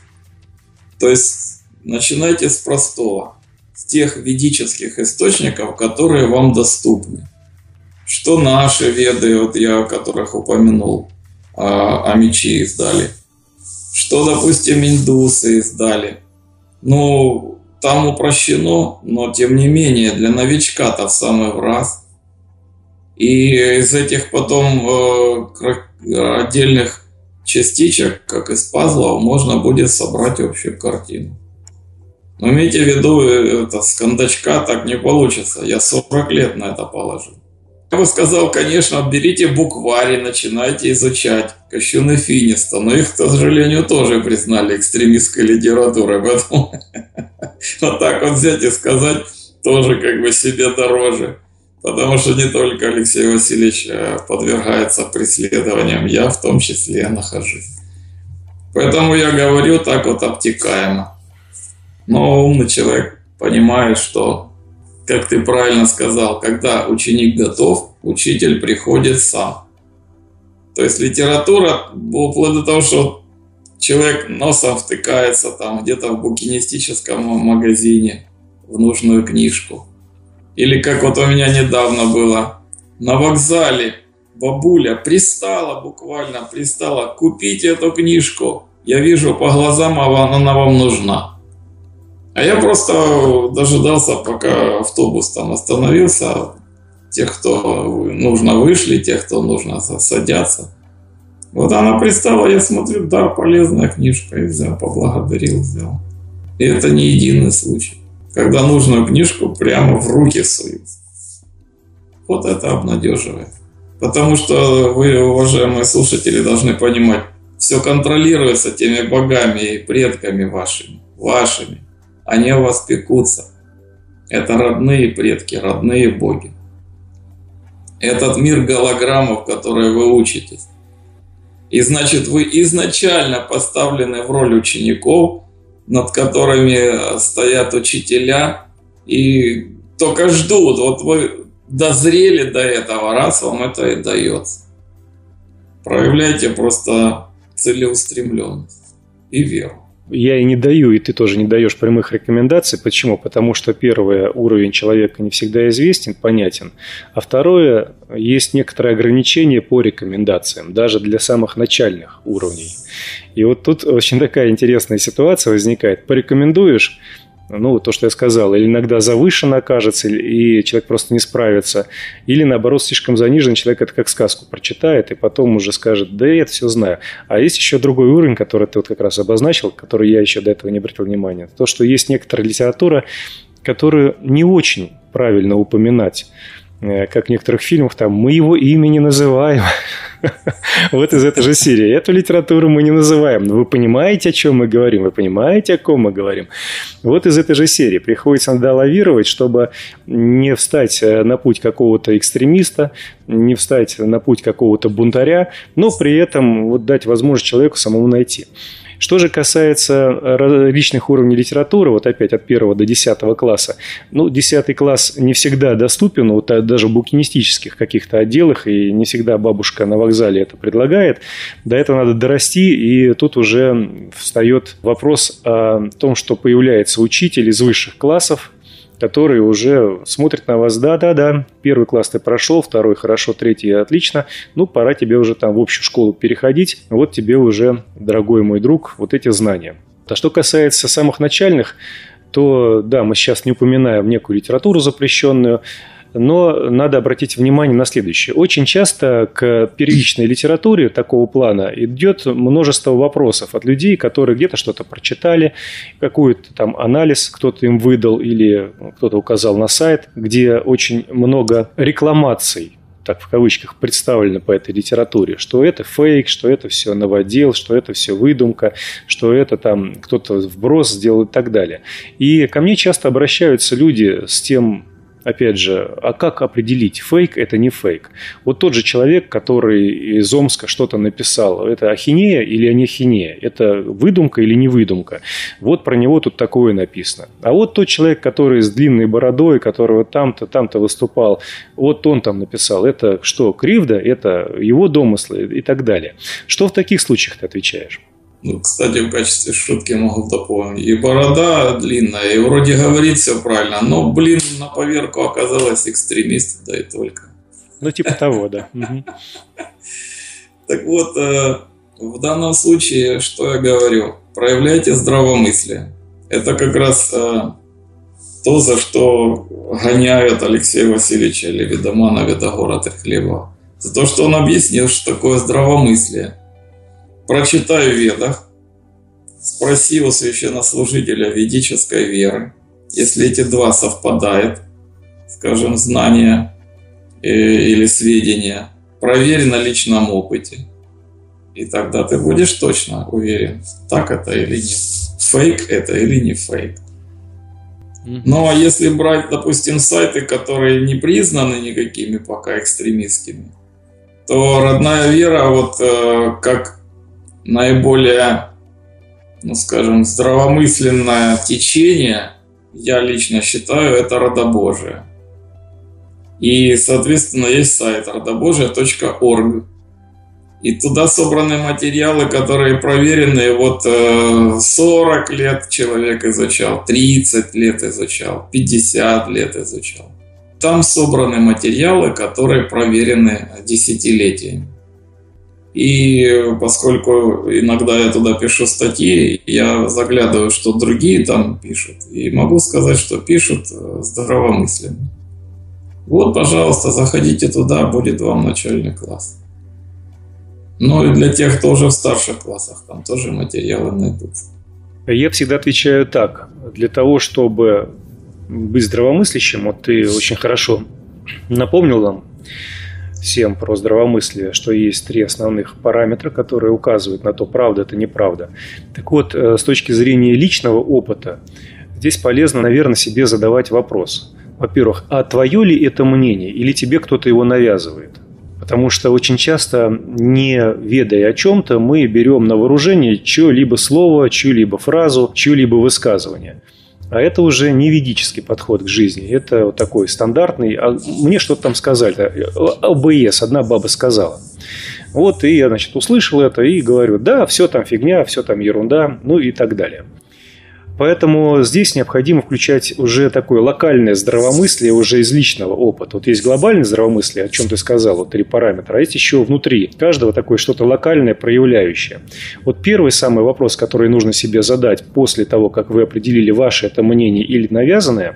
То есть начинайте с простого, с тех ведических источников, которые вам доступны. Что наши веды, вот я о которых упомянул, о мечи издали. Что, допустим, индусы издали. Ну, там упрощено, но тем не менее, для новичка-то в самый раз. И из этих потом отдельных частичек, как из пазлов, можно будет собрать общую картину. Но имейте в виду, это с кондачка так не получится. Я 40 лет на это положил. Я бы сказал, конечно, берите букварь и начинайте изучать Кощун и Финиста, но их, к сожалению, тоже признали экстремистской литературой, поэтому вот так вот взять и сказать тоже как бы себе дороже, потому что не только Алексей Васильевич подвергается преследованиям, я в том числе нахожусь. Поэтому я говорю так вот обтекаемо. Но умный человек понимает, что, как ты правильно сказал, когда ученик готов, учитель приходит сам. То есть литература, вплоть до того, что человек носом втыкается там где-то в букинистическом магазине в нужную книжку. Или как вот у меня недавно было, на вокзале бабуля пристала, буквально пристала, купите эту книжку, я вижу по глазам, она вам нужна. А я просто дожидался, пока автобус там остановился. Тех, кто нужно, вышли, тех, кто нужно, садятся. Вот она пристала, я смотрю, да, полезная книжка, и взял, поблагодарил, взял. И это не единый случай, когда нужную книжку прямо в руки суют. Вот это обнадеживает. Потому что вы, уважаемые слушатели, должны понимать, все контролируется теми богами и предками вашими. Они о вас пекутся. Это родные предки, родные боги. Этот мир голограммов, в который вы учитесь. И значит, вы изначально поставлены в роль учеников, над которыми стоят учителя, и только ждут. Вот вы дозрели до этого, раз вам это и дается. Проявляйте просто целеустремленность и веру. Я и не даю, и ты тоже не даешь прямых рекомендаций. Почему? Потому что первое, уровень человека не всегда известен, понятен. А второе, есть некоторые ограничения по рекомендациям, даже для самых начальных уровней. И вот тут очень такая интересная ситуация возникает. Порекомендуешь, ну, то, что я сказал, или иногда завышенно окажется, и человек просто не справится, или, наоборот, слишком занижен, человек это как сказку прочитает, и потом уже скажет, да я это все знаю. А есть еще другой уровень, который ты вот как раз обозначил, который я еще до этого не обратил внимания. То, что есть некоторая литература, которую не очень правильно упоминать. Как в некоторых фильмах, там, мы его имя не называем. Вот из этой же серии. Эту литературу мы не называем. Но вы понимаете, о чем мы говорим? Вы понимаете, о ком мы говорим? Вот из этой же серии. Приходится иногда лавировать, чтобы не встать на путь какого-то экстремиста, не встать на путь какого-то бунтаря, но при этом вот дать возможность человеку самому найти. Что же касается различных уровней литературы, вот опять от 1 до 10 класса, ну, 10 класс не всегда доступен, вот даже в букинистических каких-то отделах, и не всегда бабушка на вокзале это предлагает. До этого надо дорасти, и тут уже встает вопрос о том, что появляется учитель из высших классов, который уже смотрит на вас, да-да-да, 1 класс ты прошел, 2 хорошо, 3 отлично, ну, пора тебе уже там в общую школу переходить, вот тебе уже, дорогой мой друг, вот эти знания. А что касается самых начальных, то, да, мы сейчас не упоминаем некую литературу запрещенную, но надо обратить внимание на следующее. Очень часто к первичной литературе такого плана идет множество вопросов от людей, которые где-то что-то прочитали, какой-то там анализ кто-то им выдал или кто-то указал на сайт, где очень много рекламаций, так в кавычках, представлено по этой литературе, что это фейк, что это все новодел, что это все выдумка, что это там кто-то вброс сделал и так далее. И ко мне часто обращаются люди с тем, опять же, а как определить, фейк это не фейк? Вот тот же человек, который из Омска что-то написал, это ахинея или не ахинея? Это выдумка или не выдумка? Вот про него тут такое написано. А вот тот человек, который с длинной бородой, которого там-то выступал, вот он там написал, это что, кривда? Это его домыслы и так далее. Что в таких случаях ты отвечаешь? Ну, кстати, в качестве шутки могу дополнить. И борода длинная, и вроде говорит все правильно, но, блин, на поверку оказалась экстремист, да и только. Ну, типа того, да. Так вот, в данном случае, что я говорю? Проявляйте здравомыслие. Это как раз то, за что гоняют Алексея Васильевича Левидомана, Видогора Трехлебова. За то, что он объяснил, что такое здравомыслие. Прочитай в Ведах, спроси у священнослужителя ведической веры, если эти два совпадают, скажем, знания или сведения, проверь на личном опыте. И тогда ты будешь точно уверен, так это или нет, фейк это или не фейк. Ну а если брать, допустим, сайты, которые не признаны никакими пока экстремистскими, то родная вера, вот как наиболее, ну скажем, здравомысленное течение, я лично считаю, это родобожие. И, соответственно, есть сайт родобожие.орг. И туда собраны материалы, которые проверены. Вот 40 лет человек изучал, 30 лет изучал, 50 лет изучал. Там собраны материалы, которые проверены десятилетиями. И поскольку иногда я туда пишу статьи, я заглядываю, что другие там пишут. И могу сказать, что пишут здравомысленно. Вот, пожалуйста, заходите туда, будет вам начальный класс. Ну и для тех, кто уже в старших классах, там тоже материалы найдутся. Я всегда отвечаю так. Для того, чтобы быть здравомыслящим, вот ты очень хорошо напомнил нам всем про здравомыслие, что есть 3 основных параметра, которые указывают на то, правда это неправда. Так вот, с точки зрения личного опыта, здесь полезно, наверное, себе задавать вопрос. Во-первых, а твое ли это мнение, или тебе кто-то его навязывает? Потому что очень часто, не ведая о чем-то, мы берем на вооружение чье-либо слово, чью-либо фразу, чье-либо высказывание. А это уже не ведический подход к жизни. Это вот такой стандартный. А мне что-то там сказали. ОБС, одна баба сказала. Вот, и я, значит, услышал это и говорю, да, все там фигня, все там ерунда, ну и так далее. Поэтому здесь необходимо включать уже такое локальное здравомыслие уже из личного опыта. Вот есть глобальное здравомыслие, о чем ты сказал, вот 3 параметра, а есть еще внутри каждого такое что-то локальное, проявляющее. Вот первый самый вопрос, который нужно себе задать после того, как вы определили ваше это мнение или навязанное,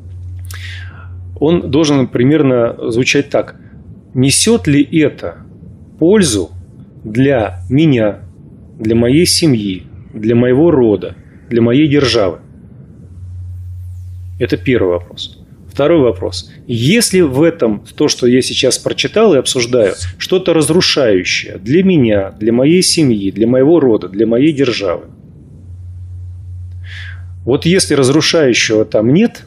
он должен примерно звучать так. Несет ли это пользу для меня, для моей семьи, для моего рода, для моей державы? Это первый вопрос. Второй вопрос. Если в этом, то, что я сейчас прочитал и обсуждаю, что-то разрушающее для меня, для моей семьи, для моего рода, для моей державы. Вот если разрушающего там нет,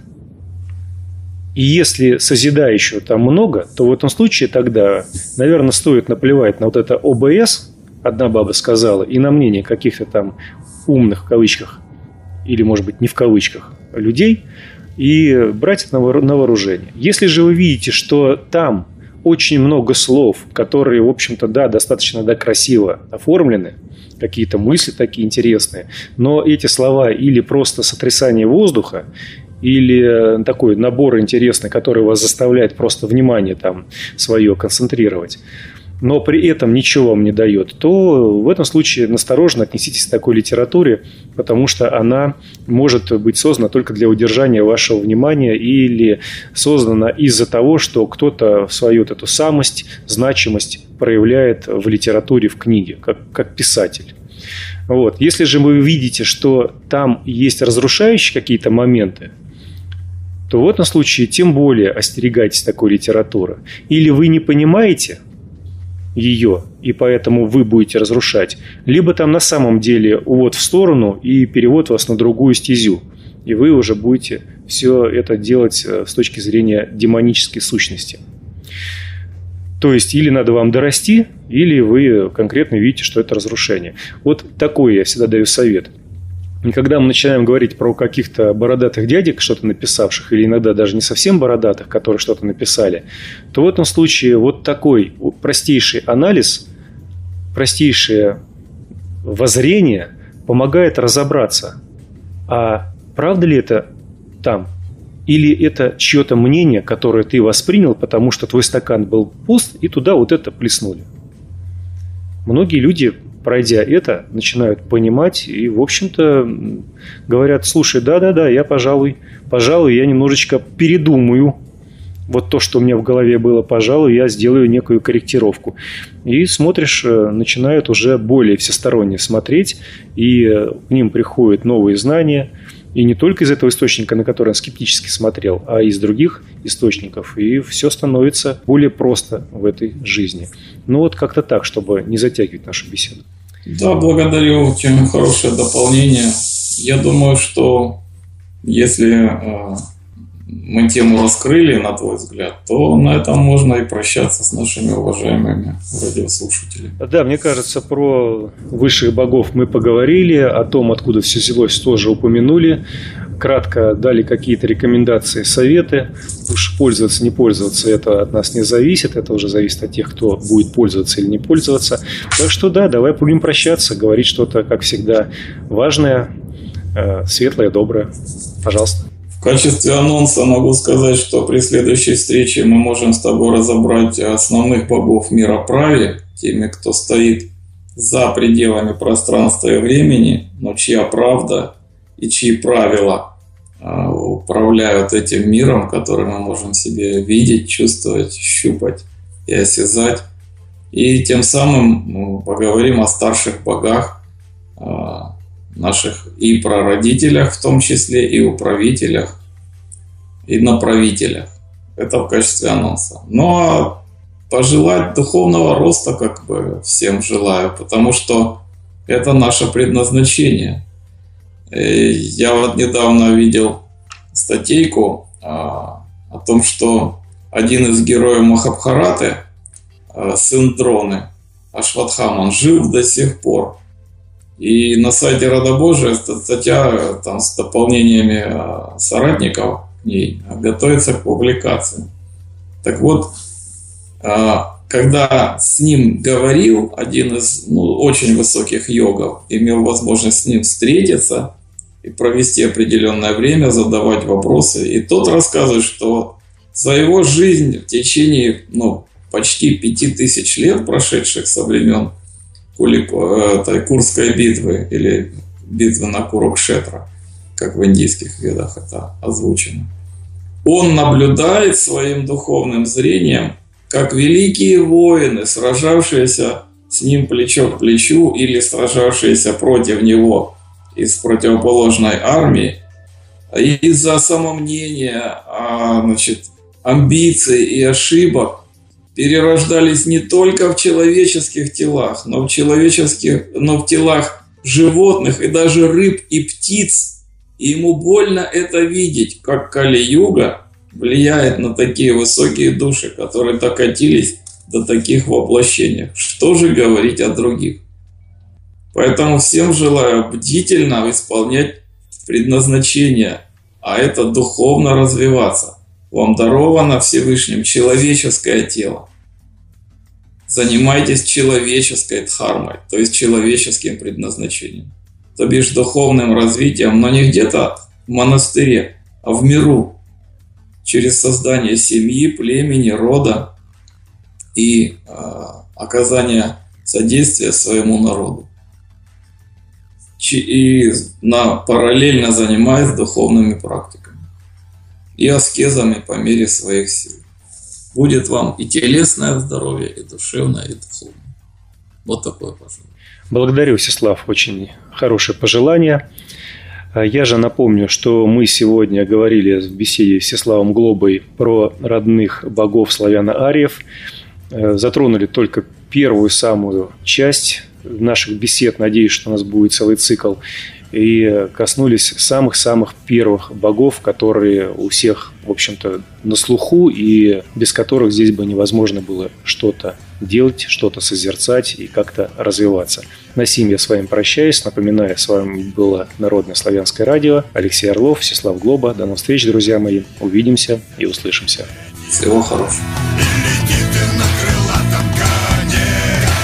и если созидающего там много, то в этом случае тогда, наверное, стоит наплевать на вот это ОБС, одна баба сказала, и на мнение каких-то там умных, в кавычках, или, может быть, не в кавычках, людей, и брать это на вооружение. Если же вы видите, что там очень много слов, которые, в общем-то, да, достаточно красиво оформлены, какие-то мысли такие интересные, но эти слова или просто сотрясание воздуха, или такой набор интересный, который вас заставляет просто внимание там свое концентрировать, но при этом ничего вам не дает, то в этом случае настороженно отнеситесь к такой литературе, потому что она может быть создана только для удержания вашего внимания или создана из-за того, что кто-то свою вот эту самость, значимость проявляет в литературе, в книге, как писатель. Вот. Если же вы видите, что там есть разрушающие какие-то моменты, то в этом случае тем более остерегайтесь такой литературы. Или вы не понимаете ее, и поэтому вы будете разрушать, либо там на самом деле увод в сторону и перевод вас на другую стезю, и вы уже будете все это делать с точки зрения демонической сущности. То есть, или надо вам дорасти, или вы конкретно видите, что это разрушение. Вот такой я всегда даю совет. И когда мы начинаем говорить про каких-то бородатых дядек, что-то написавших, или иногда даже не совсем бородатых, которые что-то написали, то в этом случае вот такой простейший анализ, простейшее воззрение помогает разобраться, а правда ли это там, или это чье-то мнение, которое ты воспринял, потому что твой стакан был пуст, и туда вот это плеснули. Многие люди, пройдя это, начинают понимать и, в общем-то, говорят, слушай, да, я, пожалуй, я немножечко передумаю. Вот то, что у меня в голове было, пожалуй, я сделаю некую корректировку. И смотришь, начинают уже более всесторонне смотреть, и к ним приходят новые знания. И не только из этого источника, на который он скептически смотрел, а из других источников. И все становится более просто в этой жизни. Ну вот как-то так, чтобы не затягивать нашу беседу. Да, благодарю. Очень хорошее дополнение. Я думаю, что если мы тему раскрыли, на твой взгляд, то на этом можно и прощаться с нашими уважаемыми радиослушателями. Да, мне кажется, про высших богов мы поговорили, о том, откуда все взялось, тоже упомянули. Кратко дали какие-то рекомендации, советы. Уж пользоваться, не пользоваться, это от нас не зависит. Это уже зависит от тех, кто будет пользоваться или не пользоваться. Так что да, давай будем прощаться, говорить что-то, как всегда, важное, светлое, доброе. Пожалуйста. В качестве анонса могу сказать, что при следующей встрече мы можем с тобой разобрать основных богов мира праве, теми, кто стоит за пределами пространства и времени, но чья правда и чьи правила управляют этим миром, который мы можем себе видеть, чувствовать, щупать и осязать. И тем самым мы поговорим о старших богах, наших и прародителях, в том числе и управителях, и направителях. Это в качестве анонса. Но пожелать духовного роста как бы всем желаю, потому что это наше предназначение. Я вот недавно видел статейку о том, что один из героев Махабхараты, сын Дроны, Ашватхаман, жив до сих пор. И на сайте Рада Божия статья там с дополнениями соратников к ней готовится к публикации. Так вот, когда с ним говорил один из очень высоких йогов, имел возможность с ним встретиться и провести определенное время, задавать вопросы, и тот рассказывает, что за его жизнь в течение почти 5000 лет, прошедших со времен Курской битвы или битвы на Курукшетра, как в индийских ведах это озвучено, он наблюдает своим духовным зрением, как великие воины, сражавшиеся с ним плечо к плечу или сражавшиеся против него из противоположной армии, из-за самомнения, амбиций и ошибок перерождались не только в человеческих телах, но в телах животных и даже рыб и птиц. И ему больно это видеть, как Кали-юга влияет на такие высокие души, которые докатились до таких воплощений. Что же говорить о других? Поэтому всем желаю бдительно исполнять предназначение, а это духовно развиваться. Вам даровано Всевышним человеческое тело. Занимайтесь человеческой дхармой, то есть человеческим предназначением. То бишь духовным развитием, но не где-то в монастыре, а в миру. Через создание семьи, племени, рода и оказание содействия своему народу. И параллельно занимаясь духовными практиками и аскезами по мере своих сил. Будет вам и телесное здоровье, и душевное, и духовное. Вот такое пожелание. Благодарю, Всеслав, очень хорошее пожелание. Я же напомню, что мы сегодня говорили в беседе с Всеславом Глобой про родных богов славяно-ариев. Затронули только первую самую часть наших бесед. Надеюсь, что у нас будет целый цикл. И коснулись самых-самых первых богов, которые у всех, в общем-то, на слуху, и без которых здесь бы невозможно было что-то делать, что-то созерцать и как-то развиваться. На сим я с вами прощаюсь. Напоминаю, с вами было Народное славянское радио. Алексей Орлов, Всеслав Глоба. До новых встреч, друзья мои. Увидимся и услышимся. Всего хорошего.